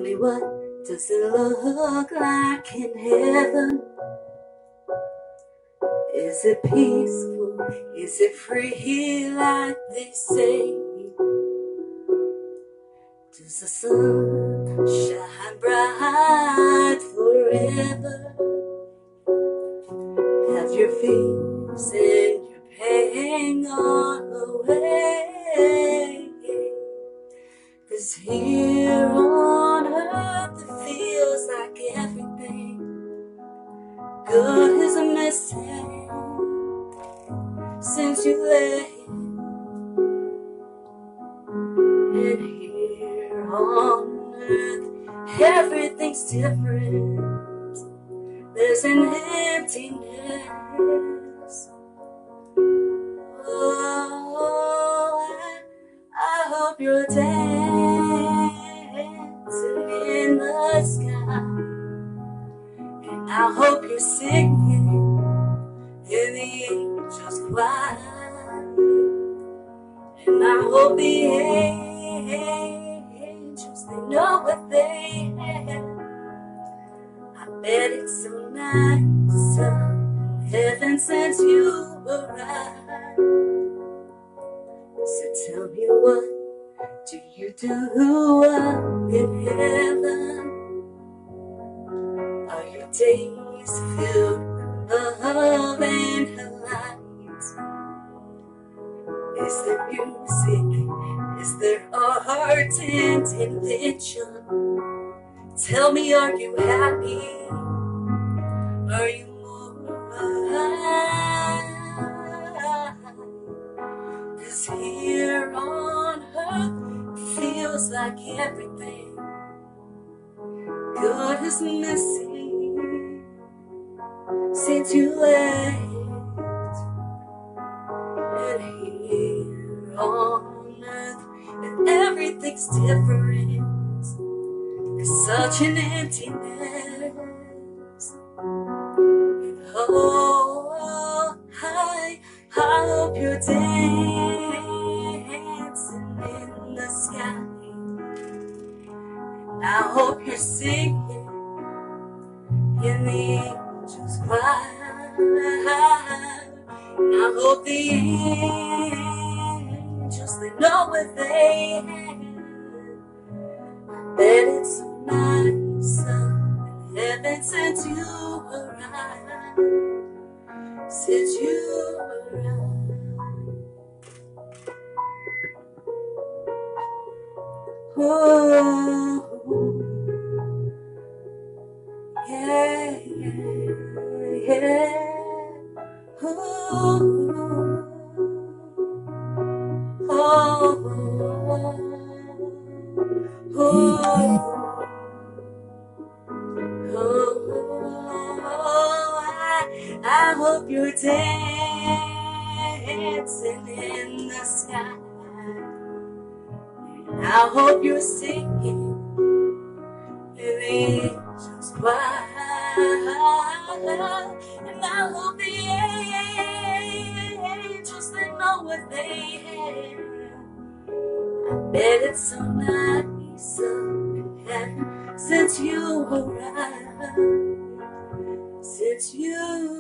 me, what does it look like in heaven? Is it peaceful? Is it free like they say? Does the sun shine bright forever? Have your fears and your pain gone away? 'Cause here on earth it feels like everything good is missing since you left. And here on earth everything's different. There's an emptiness. Oh, I hope you're dancing in the sky, and I hope you're singing in the angels' choir, and I hope the angels, they know what they have. I bet it's so nice heaven since you arrived. So tell me, what do you do up in heaven? Are your days filled with love and light? Is there music? Is there art and invention? Tell me, are you happy? Are you more alive? 'Cause here on earth it feels like everything good is missing since you left. And here on earth everything's different. There's such an emptiness. Oh, I hope you're dancing in the sky, and I hope you're singing in the angels' choir, and I hope the angels, they know what they have. Bet it's so nice in heaven since you arrived, since you arrived. Oh, yeah, yeah, yeah. Oh, oh, oh, oh, I hope you're dancing in the sky, and I hope you're singing in the angels' choir, and I hope the angels, they know what they have. I bet it's so nice in heaven since you arrived, since you